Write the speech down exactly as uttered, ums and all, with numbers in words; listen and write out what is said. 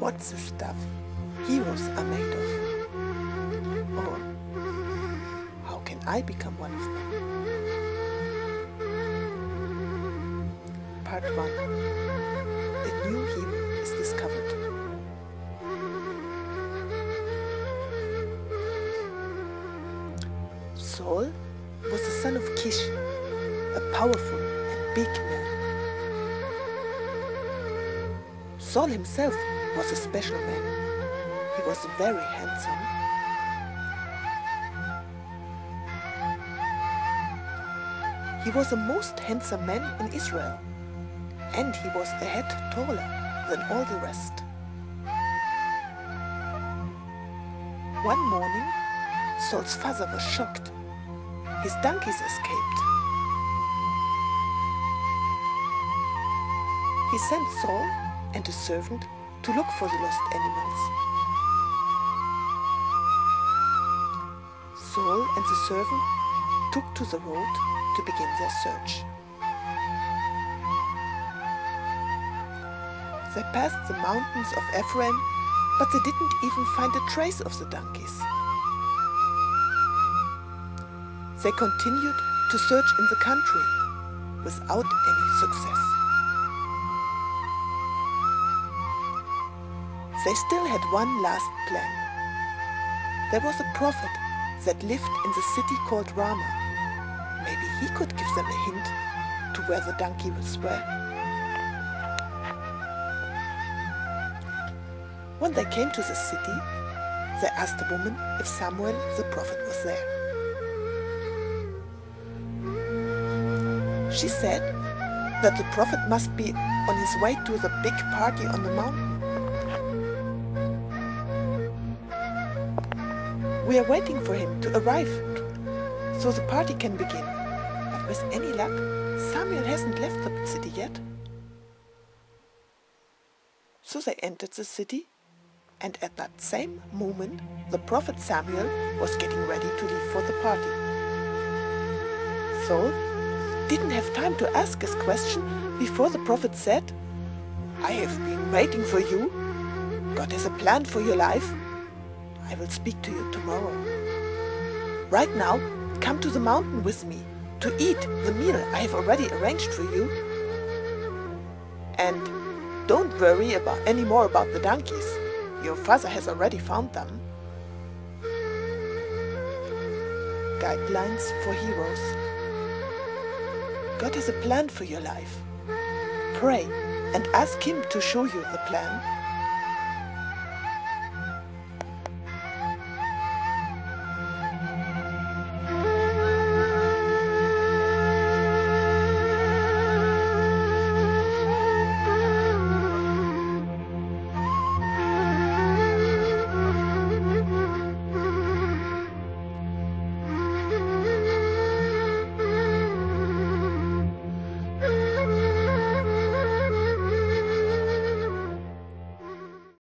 What's the stuff heroes are made of? Or how can I become one of them? Part one. A new hero is discovered. Saul was the son of Kish, a powerful and big man. Saul himself was a special man. He was very handsome. He was the most handsome man in Israel, and he was a head taller than all the rest. One morning, Saul's father was shocked. His donkeys escaped. He sent Saul and a servant to look for the lost animals. Saul and the servant took to the road to begin their search. They passed the mountains of Ephraim, but they didn't even find a trace of the donkeys. They continued to search in the country without any success. They still had one last plan. There was a prophet that lived in the city called Ramah. Maybe he could give them a hint to where the donkeys were. When they came to the city, they asked the woman if Samuel the prophet was there. She said that the prophet must be on his way to the big party on the mountain. We are waiting for him to arrive, so the party can begin. But with any luck, Samuel hasn't left the city yet. So they entered the city, and at that same moment, the prophet Samuel was getting ready to leave for the party. Saul didn't have time to ask his question before the prophet said, "I have been waiting for you. God has a plan for your life. I will speak to you tomorrow. Right now, come to the mountain with me to eat the meal I have already arranged for you. And don't worry about any more about the donkeys. Your father has already found them." Guidelines for heroes. God has a plan for your life. Pray and ask Him to show you the plan.